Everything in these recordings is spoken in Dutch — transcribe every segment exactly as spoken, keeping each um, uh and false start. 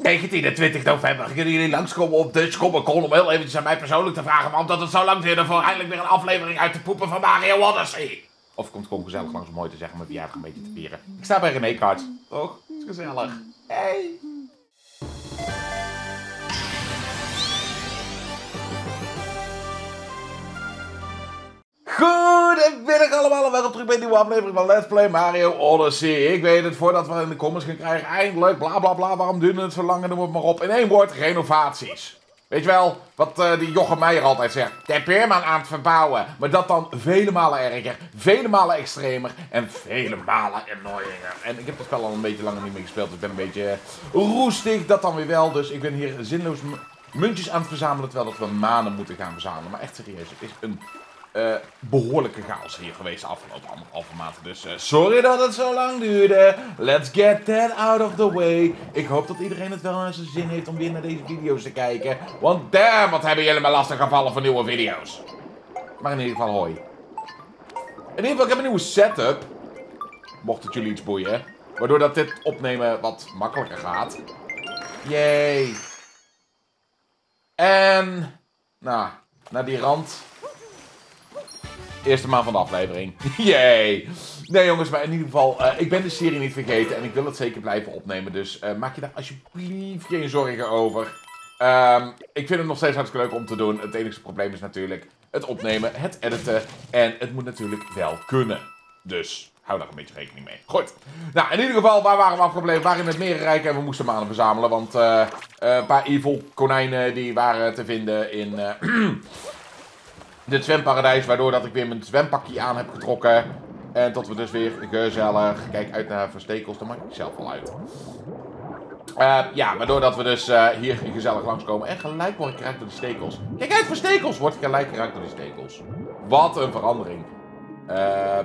negentien en twintig november kunnen jullie langskomen op Dutch Comic Con om heel eventjes aan mij persoonlijk te vragen waarom dat het zo lang duurde voor eindelijk weer een aflevering uit de poepen van Mario Odyssey. Of komt gewoon gezellig langs om mooi te zeggen met wie een beetje te vieren. Ik sta bij René Karts. Toch? Het is gezellig. Hey! Goedemiddag allemaal en welkom terug bij een nieuwe aflevering van Let's Play Mario Odyssey. Ik weet het, voordat we in de comments gaan krijgen, eindelijk, bla bla bla, waarom duurde het zo lang en noem het maar op. In één woord, renovaties. Weet je wel, wat uh, die Jochem Meijer altijd zegt. De buurman aan het verbouwen. Maar dat dan vele malen erger, vele malen extremer en vele malen annoyinger. En ik heb het spel al een beetje langer niet meer gespeeld, dus ik ben een beetje roestig, dat dan weer wel. Dus ik ben hier zinloos muntjes aan het verzamelen, terwijl dat we manen moeten gaan verzamelen. Maar echt serieus, het is een... Uh, behoorlijke chaos hier geweest de afgelopen anderhalve maanden. Dus uh, sorry dat het zo lang duurde. Let's get that out of the way. Ik hoop dat iedereen het wel naar zijn zin heeft om weer naar deze video's te kijken. Want damn, wat hebben jullie me lastig gevallen voor nieuwe video's. Maar in ieder geval hoi. In ieder geval, ik heb een nieuwe setup. Mocht het jullie iets boeien. Waardoor dat dit opnemen wat makkelijker gaat. Yay. En... Nou, naar die rand... Eerste maand van de aflevering. Yay! Nee jongens, maar in ieder geval, uh, ik ben de serie niet vergeten en ik wil het zeker blijven opnemen. Dus uh, maak je daar alsjeblieft geen zorgen over. Um, ik vind het nog steeds hartstikke leuk om te doen. Het enige probleem is natuurlijk het opnemen, het editen en het moet natuurlijk wel kunnen. Dus hou daar een beetje rekening mee. Goed. Nou, in ieder geval, waar waren we afgebleven? We waren in het Merenrijk en we moesten manen verzamelen. Want uh, uh, een paar evil konijnen die waren te vinden in... Uh, dit zwemparadijs, waardoor dat ik weer mijn zwempakje aan heb getrokken. En tot we dus weer gezellig... Kijk uit naar verstekels, dat maak ik zelf wel uit. Uh, ja, waardoor dat we dus uh, hier gezellig langskomen. En gelijk word ik geraakt door die stekels. Kijk uit voor stekels! Word ik gelijk geraakt door die stekels. Wat een verandering. Uh,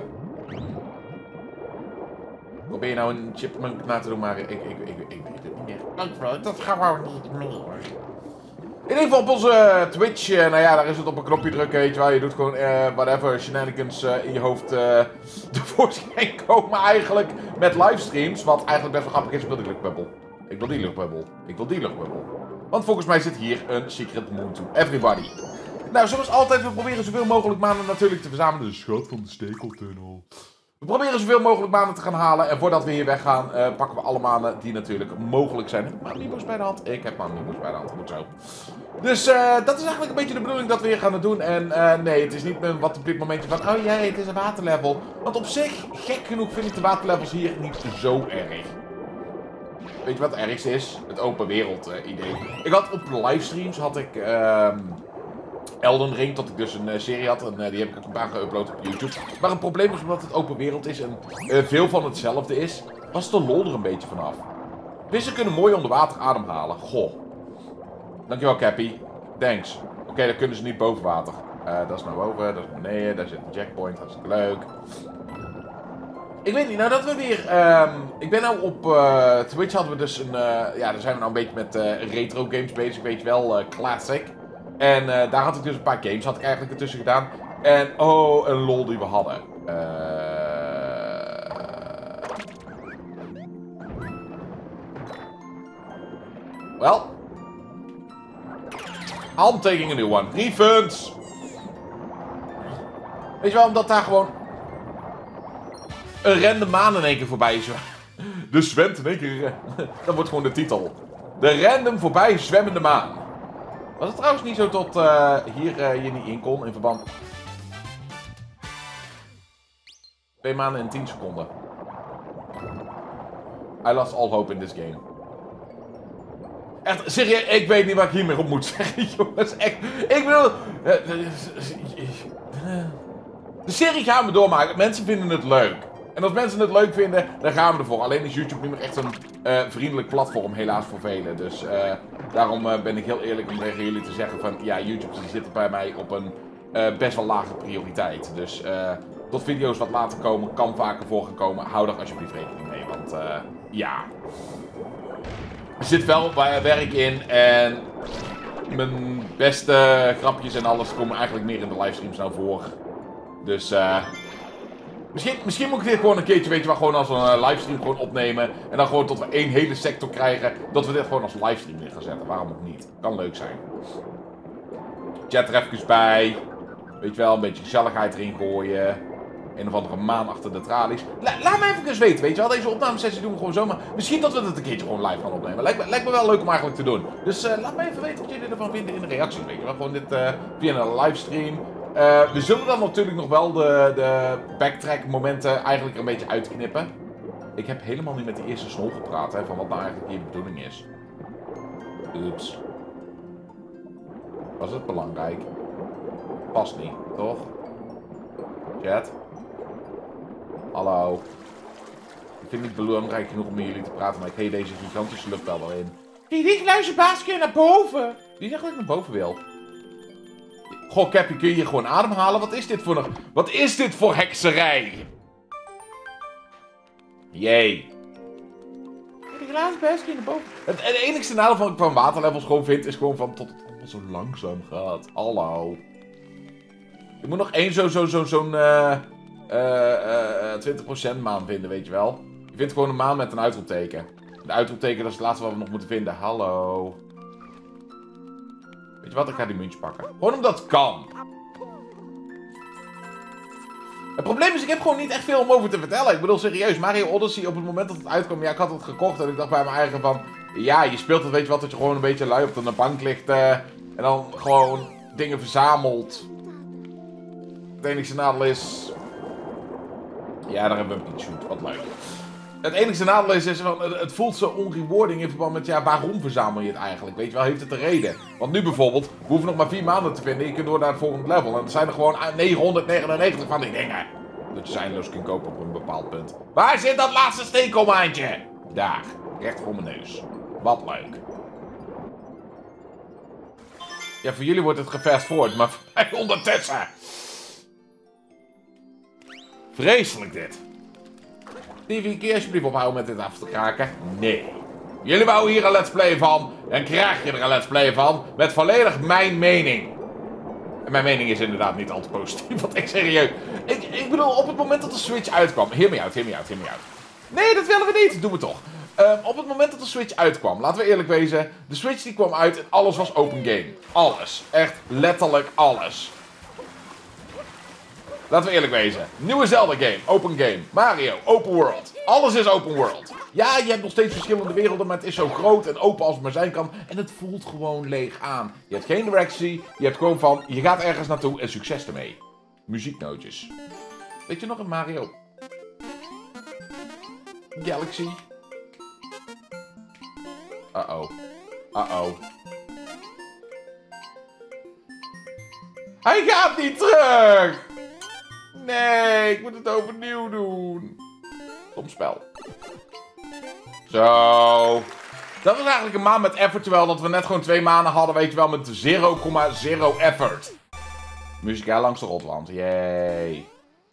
probeer je nou een chipmunk na te doen, maar ik, ik, ik, ik, ik weet het niet meer. Ik weet dat gewoon niet meer. In ieder geval op onze Twitch, uh, nou ja, daar is het op een knopje drukken, weet je wel. Je doet gewoon, uh, whatever, shenanigans uh, in je hoofd uh, tevoorschijn komen eigenlijk met livestreams. Wat eigenlijk best wel grappig is, ik wil die luchtbubbel. Ik wil die luchtbubbel. Ik wil die luchtbubbel. Want volgens mij zit hier een secret moon to everybody. Nou, zoals altijd, we proberen zoveel mogelijk maanden natuurlijk te verzamelen. De schat van de stekeltunnel. We proberen zoveel mogelijk maanden te gaan halen. En voordat we hier weggaan, uh, pakken we alle maanden die natuurlijk mogelijk zijn. Ik heb mijn Amiibo's bij de hand. Ik heb mijn Amiibo's bij de hand. Goed zo. Dus uh, dat is eigenlijk een beetje de bedoeling dat we hier gaan doen. En uh, nee, het is niet meer wat op dit momentje van... Oh jee, het is een waterlevel. Want op zich, gek genoeg vind ik de waterlevels hier niet zo erg. Weet je wat het ergste is? Het open wereld uh, idee. Ik had op livestreams had ik... Uh, Elden Ring, tot ik dus een uh, serie had. En uh, die heb ik ook een paar geüpload op YouTube. Maar het probleem is omdat het open wereld is en uh, veel van hetzelfde is, was de lol er een beetje vanaf. Vissen kunnen mooi onder water ademhalen. Goh. Dankjewel Cappy. Thanks. Oké, okay, dan kunnen ze niet boven water. Uh, dat is naar boven, dat is naar beneden, daar zit een checkpoint, hartstikke leuk. Ik weet niet, nou dat we weer... Um, ik ben nou op uh, Twitch hadden we dus een... Uh, ja, daar zijn we nou een beetje met uh, retro games bezig, weet je wel, uh, classic. En uh, daar had ik dus een paar games, had ik eigenlijk ertussen gedaan. En oh, een lol die we hadden. Uh... Well. I'm taking a new one. Refunds! Weet je wel, omdat daar gewoon... een random maan in één keer voorbij is. Dus zwemt in één keer... Dat wordt gewoon de titel. De random voorbij zwemmende maan. Was het trouwens niet zo tot uh, hier uh, je niet in kon in verband... Twee maanden en tien seconden. I lost all hope in this game. Echt, serieus, ik weet niet wat ik hiermee op moet zeggen, jongens. Echt, ik bedoel... De serie gaan we doormaken. Mensen vinden het leuk. En als mensen het leuk vinden, dan gaan we ervoor. Alleen is YouTube niet meer echt een uh, vriendelijk platform, helaas voor velen. Dus uh, daarom uh, ben ik heel eerlijk om tegen jullie te zeggen van... Ja, YouTube die zit bij mij op een uh, best wel lage prioriteit. Dus uh, tot video's wat later komen, kan vaker voorgekomen. Hou daar alsjeblieft rekening mee, want uh, ja... Er zit wel werk in en mijn beste grapjes en alles komen eigenlijk meer in de livestreams nou voor. Dus uh, Misschien, misschien moet ik dit gewoon een keertje, weet je wel, gewoon als een uh, livestream gewoon opnemen. En dan gewoon tot we één hele sector krijgen. Dat we dit gewoon als livestream neer gaan zetten. Waarom ook niet? Kan leuk zijn. Chat er even bij. Weet je wel, een beetje gezelligheid erin gooien. Een of andere maan achter de tralies. La laat me even eens weten, weet je wel. Deze opnamesessie doen we gewoon zomaar. Misschien dat we het een keertje gewoon live gaan opnemen. Lijkt me, lijkt me wel leuk om eigenlijk te doen. Dus uh, laat me even weten wat jullie ervan vinden in de reacties. Weet je wel, gewoon dit uh, via een livestream. Uh, we zullen dan natuurlijk nog wel de, de backtrack momenten eigenlijk een beetje uitknippen. Ik heb helemaal niet met de eerste snol gepraat, hè, van wat nou eigenlijk hier de bedoeling is. Oeps. Was het belangrijk? Past niet, toch? Chat? Hallo. Ik vind het niet belangrijk genoeg om met jullie te praten, maar ik heet deze gigantische luchtbel wel in. Die lichtluizenbaas keer naar boven! Wie zegt dat ik naar boven wil? Goh, Cappy, kun je hier gewoon ademhalen? Wat is dit voor nog? Wat is dit voor hekserij? Jee. De glazen best naar boven. Het, het enigste nadeel van ik van waterlevels gewoon vind, is gewoon van tot het allemaal zo langzaam gaat. Hallo. Ik moet nog één zo'n zo, zo, zo'n uh, uh, uh, twintig procent maan vinden, weet je wel. Je vindt gewoon een maan met een uitroepteken. De uitroepteken, dat is het laatste wat we nog moeten vinden. Hallo. Weet je wat, ik ga die muntje pakken. Gewoon omdat het kan. Het probleem is, ik heb gewoon niet echt veel om over te vertellen. Ik bedoel, serieus, Mario Odyssey op het moment dat het uitkwam, ja, ik had het gekocht en ik dacht bij mijn eigen van, ja, je speelt het, weet je wat, dat je gewoon een beetje lui op de bank ligt uh, en dan gewoon dingen verzamelt. Het enige nadeel is, ja, daar hebben we een shoot, wat leuk. Het enige nadeel is, is van, het voelt zo onrewarding in verband met, ja, waarom verzamel je het eigenlijk? Weet je wel, heeft het een reden? Want nu bijvoorbeeld, we hoeven nog maar vier maanden te vinden, je kunt door naar het volgende level. En er zijn er gewoon negenhonderdnegenennegentig van die dingen. Dat je eindeloos kunt kopen op een bepaald punt. Waar zit dat laatste steekkomaantje? Daar, recht voor mijn neus. Wat leuk. Ja, voor jullie wordt het gefast forward, maar voor mij ondertussen. Vreselijk dit. Stevie, kun je alsjeblieft ophouden met dit af te kraken? Nee. Jullie bouwen hier een let's play van. Dan krijg je er een let's play van. Met volledig mijn mening. En mijn mening is inderdaad niet al te positief. Want ik serieus. Ik, ik bedoel, op het moment dat de Switch uitkwam. Hear me out, hear me out, hear me out. Nee, dat willen we niet. Doen we toch. Uh, op het moment dat de Switch uitkwam. Laten we eerlijk wezen. De Switch die kwam uit en alles was open game. Alles. Echt letterlijk alles. Laten we eerlijk wezen. Nieuwe Zelda game, open game. Mario, open world. Alles is open world. Ja, je hebt nog steeds verschillende werelden, maar het is zo groot en open als het maar zijn kan. En het voelt gewoon leeg aan. Je hebt geen directie, je hebt gewoon van, je gaat ergens naartoe en succes ermee. Muzieknootjes. Weet je nog een Mario? Galaxy. Uh-oh. Uh-oh. Hij gaat niet terug! Nee, ik moet het overnieuw doen. Stom spel. Zo. Dat was eigenlijk een maan met effort, terwijl dat we net gewoon twee maanden hadden, weet je wel, met zero komma zero effort. Muzikaal langs de Rotland, yay.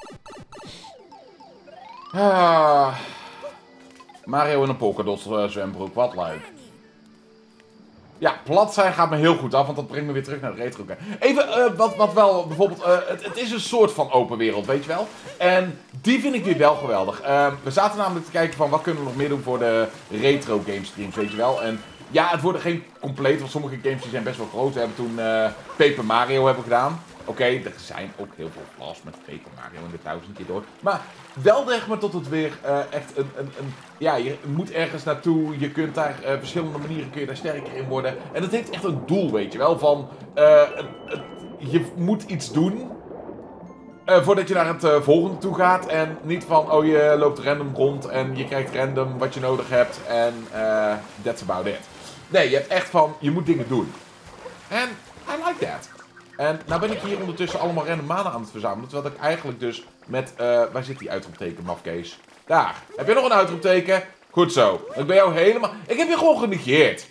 Ah. Mario in een polkadot uh, zwembroek, wat leuk. Ja, plat zijn gaat me heel goed af, want dat brengt me weer terug naar de retro. Even, uh, wat, wat wel, bijvoorbeeld, uh, het, het is een soort van open wereld, weet je wel. En die vind ik weer wel geweldig. Uh, we zaten namelijk te kijken van, wat kunnen we nog meer doen voor de retro game streams, weet je wel. En ja, het worden geen compleet, want sommige games die zijn best wel groot. We hebben toen uh, Paper Mario hebben gedaan. Oké, okay, er zijn ook heel veel flaws met Paper Mario in de duizend keer door. Maar wel zeg maar tot het weer uh, echt een, een, een... Ja, je moet ergens naartoe. Je kunt daar uh, verschillende manieren kun je daar sterker in worden. En het heeft echt een doel, weet je wel. Van, uh, het, het, je moet iets doen. Uh, voordat je naar het uh, volgende toe gaat. En niet van, oh je loopt random rond. En je krijgt random wat je nodig hebt. En uh, that's about it. Nee, je hebt echt van, je moet dingen doen. En I like that. En nou ben ik hier ondertussen allemaal random manen aan het verzamelen. Terwijl ik eigenlijk dus met... Uh, waar zit die uitroepteken, mafkees? Daar. Heb je nog een uitroepteken? Goed zo. Ik ben jou helemaal... Ik heb je gewoon genegeerd.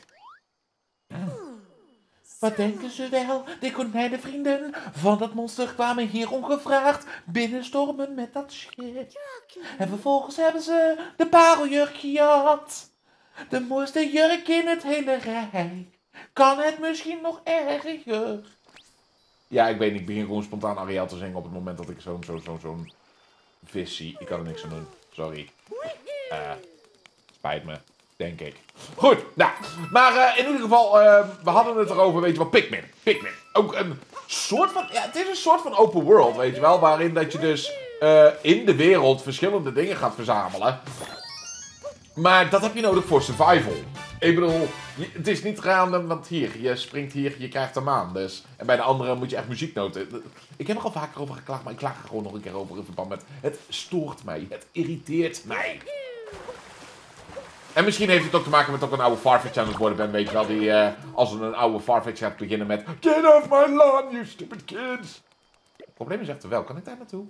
Wat denken ze wel? De konijnenvrienden van dat monster kwamen hier ongevraagd binnenstormen met dat shit. En vervolgens hebben ze de pareljurk gejat. De mooiste jurk in het hele rijk. Kan het misschien nog erger? Ja, ik weet niet. Ik begin gewoon spontaan Ariel te zingen op het moment dat ik zo'n, zo'n, zo'n, zo'n vis zie. Ik kan er niks aan doen. Sorry. Uh, spijt me. Denk ik. Goed, nou. Maar uh, in ieder geval, uh, we hadden het erover, weet je wel, Pikmin. Pikmin. Ook een soort van, ja, het is een soort van open world, weet je wel. Waarin dat je dus uh, in de wereld verschillende dingen gaat verzamelen. Maar dat heb je nodig voor survival. Ik bedoel, je, het is niet random, want hier, je springt hier, je krijgt een maan. Dus. En bij de andere moet je echt muzieknoten. Ik heb er al vaker over geklaagd, maar ik klaag er gewoon nog een keer over in verband met... Het stoort mij, het irriteert mij. En misschien heeft het ook te maken met dat ik een oude Farfetch aan het worden ben, weet je wel. Die, uh, als er een oude Farfetch gaat beginnen met... Get off my lawn, you stupid kids. Het probleem is echter wel, kan ik daar naartoe?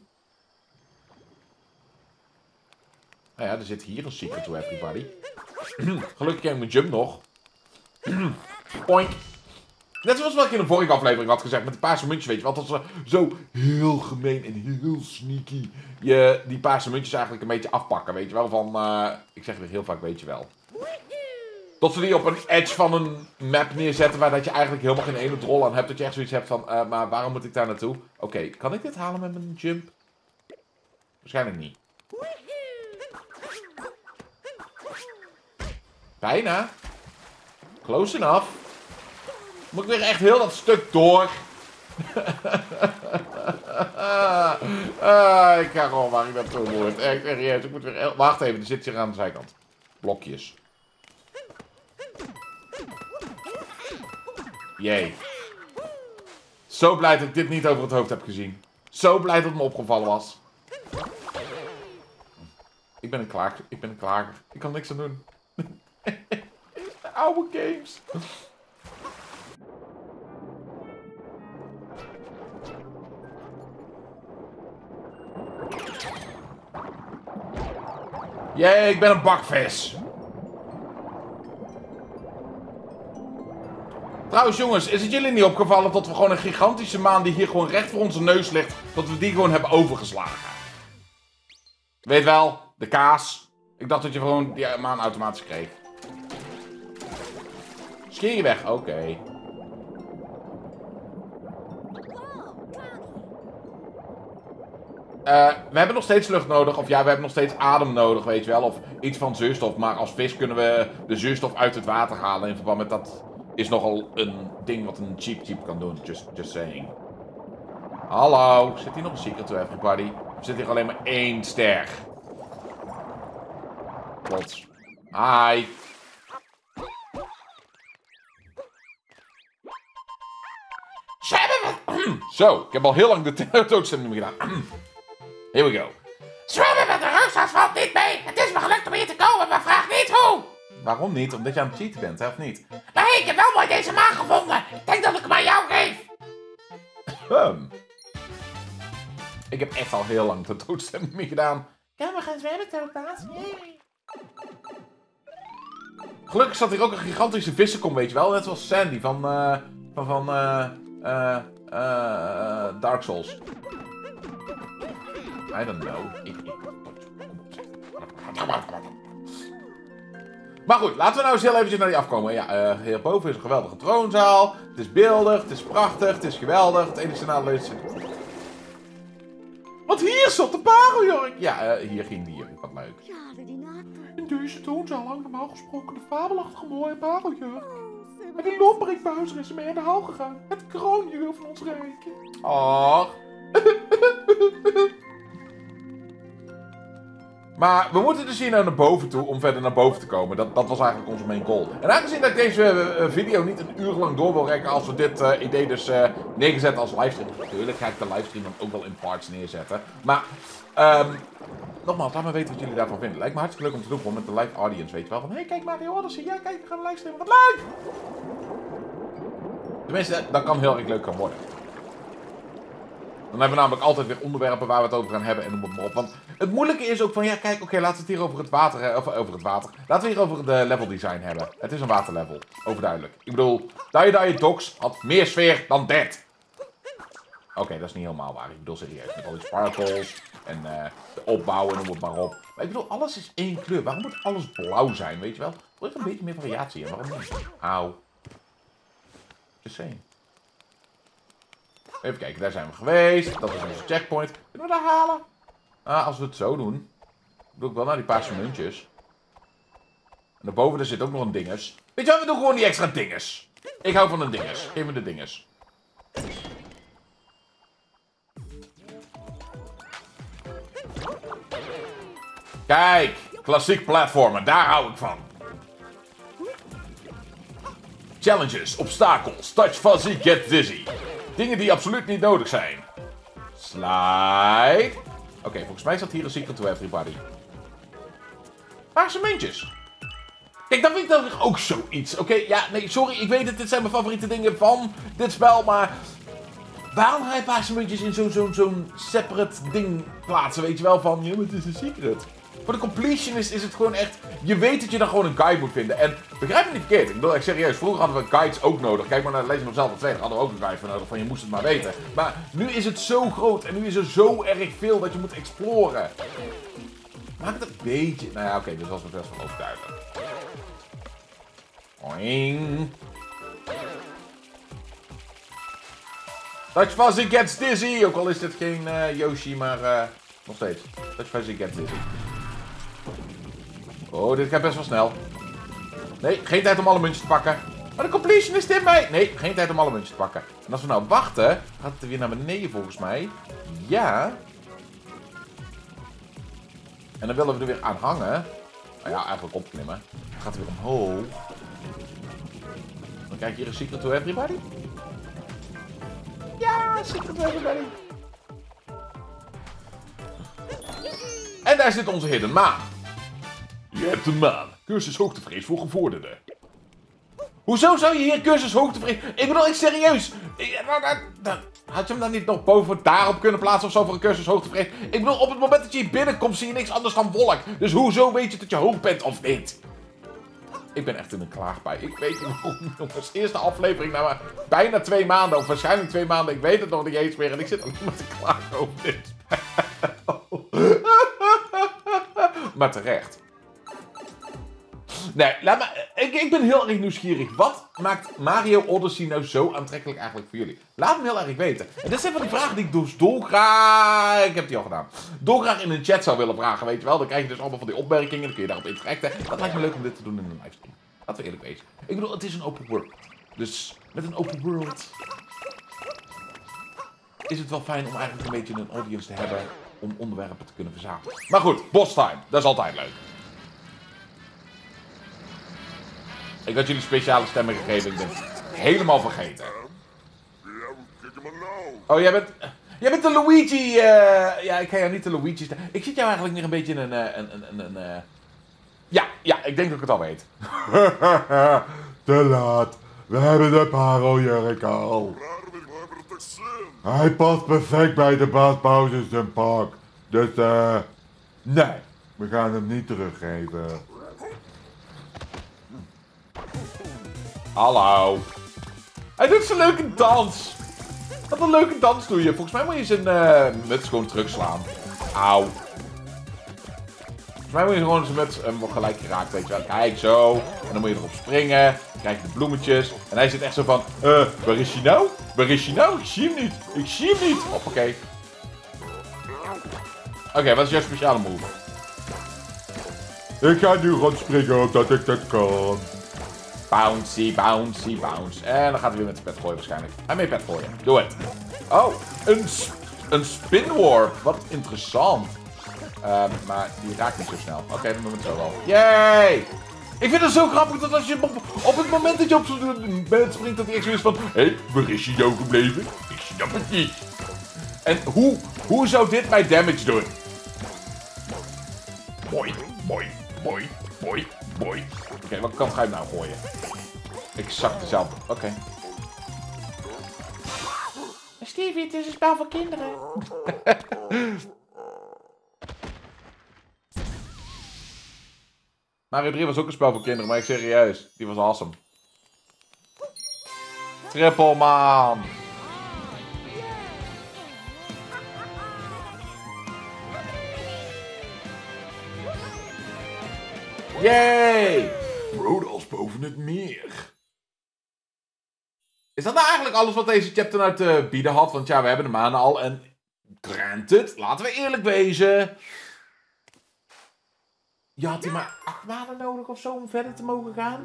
Nou ja, er zit hier een secret to everybody. Gelukkig heb ik mijn jump nog. Poink. Net zoals wat ik in de vorige aflevering had gezegd met de paarse muntjes, weet je wel. Dat ze zo heel gemeen en heel sneaky je die paarse muntjes eigenlijk een beetje afpakken, weet je wel. Van, uh, ik zeg weer heel vaak, weet je wel. Tot ze die op een edge van een map neerzetten waar dat je eigenlijk helemaal geen ene drol aan hebt. Dat je echt zoiets hebt van, uh, maar waarom moet ik daar naartoe? Oké, okay, kan ik dit halen met mijn jump? Waarschijnlijk niet. Bijna. Close enough. Moet ik weer echt heel dat stuk door. ah, ik ga gewoon waar ik naartoe moet. Echt serieus. Ik moet weer... Wacht even, er zit hier aan de zijkant. Blokjes. Jee. Zo blij dat ik dit niet over het hoofd heb gezien. Zo blij dat het me opgevallen was. Ik ben een klager. Ik ben een klager. Ik kan niks aan doen. Oude games. Jee, ik ben een bakvis. Trouwens jongens, is het jullie niet opgevallen dat we gewoon een gigantische maan die hier gewoon recht voor onze neus ligt, dat we die gewoon hebben overgeslagen? Weet wel, de kaas. Ik dacht dat je gewoon die maan automatisch kreeg. Scheer je weg, oké. Okay. Uh, we hebben nog steeds lucht nodig, of ja, we hebben nog steeds adem nodig, weet je wel. Of iets van zuurstof, maar als vis kunnen we de zuurstof uit het water halen. In verband met dat is nogal een ding wat een cheap cheap kan doen, just, just saying. Hallo, zit hier nog een secret to everybody? Of zit hier alleen maar één ster? Plots. Hi. Zo, ik heb al heel lang de doodstemming gedaan. Here we go. Zwemmen met de rugzak valt niet mee. Het is me gelukt om hier te komen, maar vraag niet hoe. Waarom niet? Omdat je aan het cheaten bent, hè, of niet? Nee, ik heb wel mooi deze maan gevonden. Ik denk dat ik hem aan jou geef. Um. Ik heb echt al heel lang de doodstemming mee gedaan. Ja, we gaan zwemmen, Topa's. Yay. Gelukkig zat hier ook een gigantische vissenkom, weet je wel. Net zoals Sandy van, uh, van, van, uh, uh, uh, Dark Souls. I don't know. Ik, ik... Maar goed, laten we nou eens heel eventjes naar die afkomen. Ja, uh, hierboven is een geweldige troonzaal. Het is beeldig, het is prachtig, het is geweldig. Het enige nadeel is... Want hier zat de pareljurk! Ja, uh, hier ging die jurk. Wat leuk. In deze troonzaal hangt normaal gesproken de fabelachtige mooie pareljurk. En die lombrekbuizer is mee aan de haal gegaan. Het kroonjuweel van ons rijk. Ach. Maar we moeten dus hier nou naar boven toe om verder naar boven te komen. Dat, dat was eigenlijk onze main goal. En aangezien dat ik deze uh, video niet een uur lang door wil rekken als we dit uh, idee dus uh, neerzetten als livestream. Natuurlijk ga ik de livestream dan ook wel in parts neerzetten. Maar, um, nogmaals, laat me weten wat jullie daarvan vinden. Lijkt me hartstikke leuk om te doen, gewoon met de live audience, weet je wel. Van, hé, hey, kijk Mario Odyssey. Ja, kijk, we gaan een livestreamen. Wat leuk! Tenminste, dat kan heel erg leuk gaan worden. Dan hebben we namelijk altijd weer onderwerpen waar we het over gaan hebben en noem het maar op. Want het moeilijke is ook van, ja kijk, oké, okay, laten we het hier over het water, of over het water. Laten we hier over de level design hebben. Het is een waterlevel, overduidelijk. Ik bedoel, Die Die Docks had meer sfeer dan dit. Oké, okay, dat is niet helemaal waar. Ik bedoel serieus, met al die sparkles en uh, de opbouw en noem het maar op. Maar ik bedoel, alles is één kleur. Waarom moet alles blauw zijn, weet je wel? Er is een beetje meer variatie in, waarom niet? Auw. Just saying. Even kijken, daar zijn we geweest. Dat is onze checkpoint. Kunnen we dat halen? Ah, als we het zo doen, doe ik wel naar die paarse muntjes. En daarboven daar zit ook nog een dinges. Weet je wat, we doen gewoon die extra dinges. Ik hou van een dinges. Geef me de dinges. Kijk, klassiek platformen, daar hou ik van. Challenges, obstakels, touch fuzzy, get dizzy. Dingen die absoluut niet nodig zijn. Slide. Oké, okay, volgens mij staat hier een secret to everybody. Paarse muntjes. Kijk, dat vind ik dan ook zoiets. Oké, okay, ja, nee, sorry, ik weet het, dit zijn mijn favoriete dingen van dit spel, maar... Waarom ga je paarse muntjes in zo'n zo'n zo'n separate ding plaatsen, weet je wel, van... Ja, maar het is een secret. Voor de completionist is het gewoon echt... Je weet dat je dan gewoon een guide moet vinden. En begrijp me niet verkeerd. Ik bedoel echt serieus. Vroeger hadden we guides ook nodig. Kijk maar naar de Legend of Zelda twee. Daar hadden we ook een guide voor nodig. Van je moest het maar weten. Maar nu is het zo groot. En nu is er zo erg veel dat je moet exploren. Maakt het een beetje... Nou ja, oké. Okay, dit was me best wel overduidelijk. Oing. Touch Fuzzy gets dizzy. Ook al is dit geen uh, Yoshi, maar uh, nog steeds. Touch Fuzzy gets dizzy. Oh, dit gaat best wel snel. Nee, geen tijd om alle muntjes te pakken. Maar de completion is in mij. Nee, geen tijd om alle muntjes te pakken. En als we nou wachten, gaat het weer naar beneden volgens mij. Ja. En dan willen we er weer aan hangen. Nou ja, eigenlijk opklimmen. Dan gaat het weer omhoog. Dan krijg je hier een secret to everybody. Ja, secret to everybody. En daar zit onze hidden maan. Je hebt een maan. Cursus hoogtevrees voor gevorderden. Hoezo zou je hier cursus hoogtevrees... Ik bedoel, ik serieus. Ik, nou, nou, nou, had je hem dan niet nog boven daarop kunnen plaatsen of zo voor een cursus hoogtevrees? Ik bedoel, op het moment dat je hier binnenkomt zie je niks anders dan wolk. Dus hoezo weet je dat je hoog bent of niet? Ik ben echt in een klaagpij. Ik weet niet waarom, jongens. Eerste aflevering na maar bijna twee maanden. Of waarschijnlijk twee maanden. Ik weet het nog niet eens meer. En ik zit alleen maar te klagen over dit spel. Maar terecht. Nee, laat maar, ik, ik ben heel erg nieuwsgierig. Wat maakt Mario Odyssey nou zo aantrekkelijk eigenlijk voor jullie? Laat me heel erg weten. En dit zijn van die vragen die ik dus dolgraag... Ik heb die al gedaan. Dolgraag in de chat zou willen vragen, weet je wel. Dan krijg je dus allemaal van die opmerkingen. Dan kun je daarop interacten. Dat lijkt me leuk om dit te doen in een livestream. Laten we eerlijk wezen. Ik bedoel, het is een open world. Dus met een open world... is het wel fijn om eigenlijk een beetje een audience te hebben... om onderwerpen te kunnen verzamelen. Maar goed, boss time. Dat is altijd leuk. Ik had jullie speciale stemmen gegeven. Ik ben helemaal vergeten. Oh, jij bent... Jij bent de Luigi... Uh, ja, ik ga jou niet de Luigi stemmen. Ik zit jou eigenlijk nog een beetje in een... Uh, een, een, een uh... Ja, ja, ik denk dat ik het al weet. Te laat. We hebben de parel-jurk al. Hij past perfect bij de baas Bowser zijn pak. Dus, eh... Uh, nee, we gaan hem niet teruggeven. Hallo. Hij doet zo'n leuke dans. Wat een leuke dans doe je. Volgens mij moet je zijn uh, muts gewoon terugslaan. Auw. Volgens mij moet je gewoon zijn muts um, gelijk geraakt, weet je wel. Kijk, zo. En dan moet je erop springen. Dan krijg je de bloemetjes. En hij zit echt zo van... Eh, uh, waar is hij nou? Waar is hij nou? Ik zie hem niet. Ik zie hem niet. Hoppakee. Oké, okay, wat is jouw speciale move? Ik ga nu gewoon springen omdat ik dat kan. Bouncy, bouncy, bounce. En dan gaat hij weer met de pet gooien waarschijnlijk. Hij mee pet gooien. Doe het. Oh, een, sp een spin warp. Wat interessant. Um, maar die raakt niet zo snel. Oké, okay, dan doen we het zo wel. Yay! Ik vind het zo grappig dat als je op, op het moment dat je op zo'n bed springt, dat hij echt zo is van... Hé, hey, waar is hij nou gebleven? Ik snap het niet. En hoe, hoe zou dit mij damage doen? Mooi, mooi, mooi, mooi, mooi. Oké, okay, welke kant ga je nou gooien? Exact dezelfde. Oké. Okay. Stevie, het is een spel voor kinderen. Mario drie was ook een spel voor kinderen, maar ik zeg serieus. Die was awesome. Triple man. Yay! Rhodos boven het meer. Is dat nou eigenlijk alles wat deze chapter nou te bieden had? Want ja, we hebben de manen al en granted, laten we eerlijk wezen. Je had hier maar acht maanden nodig of zo om verder te mogen gaan.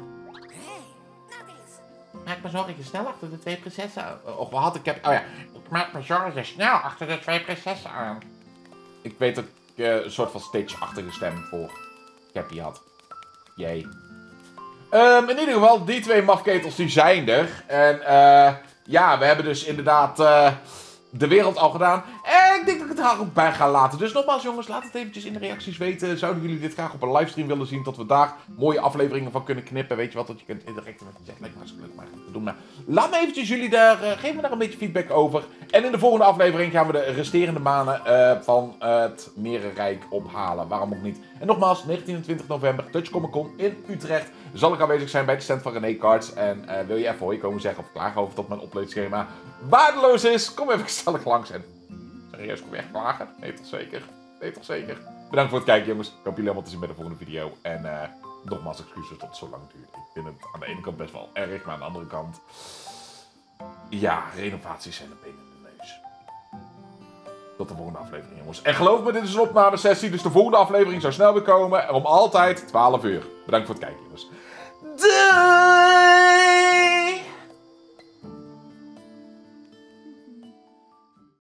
Maak me zorgen snel achter de twee prinsessen. Och, wat had ik heb. Oh ja, ik maak me zorgen snel achter de twee prinsessen aan. Ik weet dat ik uh, een soort van Stitch-achtige stem voor Cappy had. Jee. Um, in ieder geval, die twee mafketels die zijn er. En uh, ja, we hebben dus inderdaad uh, de wereld al gedaan. En ik denk dat ik het daar ook bij ga laten. Dus nogmaals jongens, laat het eventjes in de reacties weten. Zouden jullie dit graag op een livestream willen zien? Dat we daar mooie afleveringen van kunnen knippen. Weet je wat, dat je kunt interacten met de chat. Lijkt me hartstikke leuk, maar te doen. Maar laat me eventjes jullie daar, uh, geef me daar een beetje feedback over. En in de volgende aflevering gaan we de resterende manen uh, van uh, het Merenrijk ophalen. Waarom ook niet? En nogmaals, negentien en twintig november, Dutch Comic Con in Utrecht. Zal ik aanwezig zijn bij de stand van René Cards. En uh, wil je even hoi komen zeggen of klagen over dat mijn uploadschema waardeloos is? Kom even gezellig langs en... Serieus, kom je echt klagen? Nee, toch zeker? Nee, toch zeker? Bedankt voor het kijken, jongens. Ik hoop jullie allemaal te zien bij de volgende video. En uh, nogmaals excuses dat het zo lang duurt. Ik vind het aan de ene kant best wel erg, maar aan de andere kant... Ja, renovaties zijn een been in de neus. Tot de volgende aflevering, jongens. En geloof me, dit is een opnamesessie, dus de volgende aflevering zou snel weer komen. Om altijd twaalf uur. Bedankt voor het kijken, jongens. Doei!